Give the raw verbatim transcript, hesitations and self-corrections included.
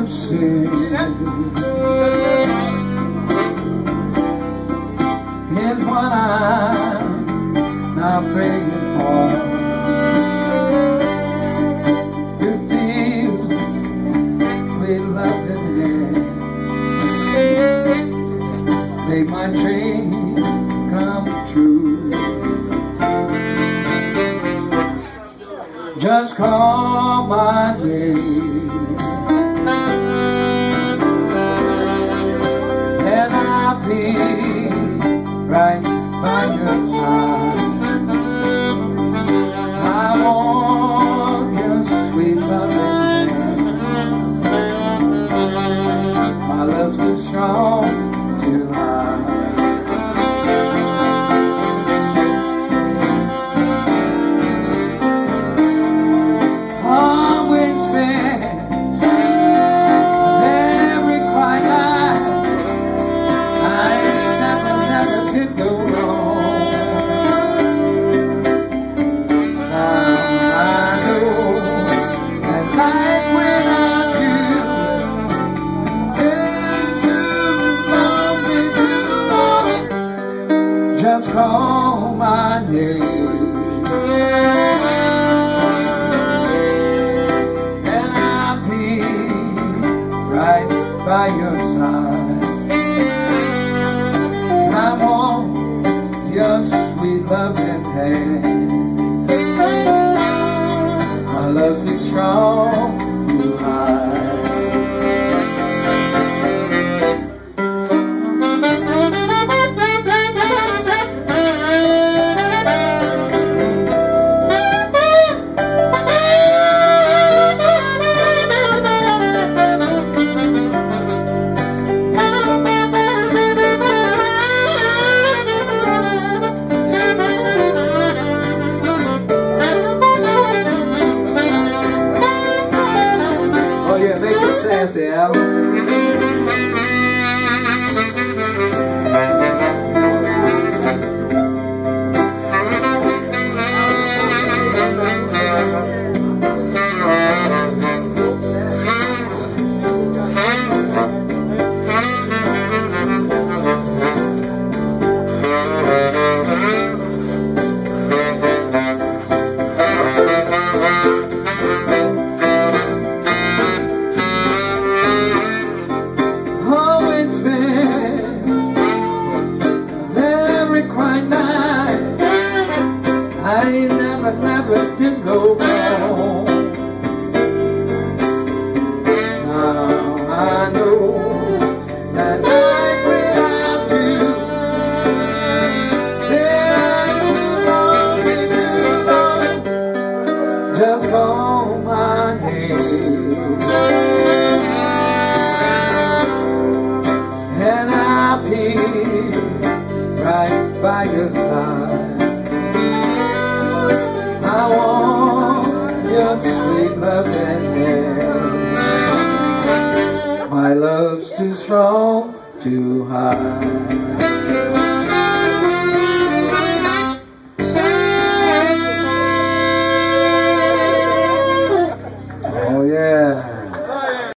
of sin is what I'm now praying for. To feel with love in hand, make my dream come true. Just call my name and I'll be right by your side. I want your sweet loving. My love's too strong to hide. Just call my name and I'll be right by your side. I want your sweet loving hand. My love's too strong to hide. Make it sassy, Al. I never, never did go wrong. Now I know that life without you is lonely, too long. Just call my name and I'll be right by your side. I want your sweet loving hand. My love's too strong to hide.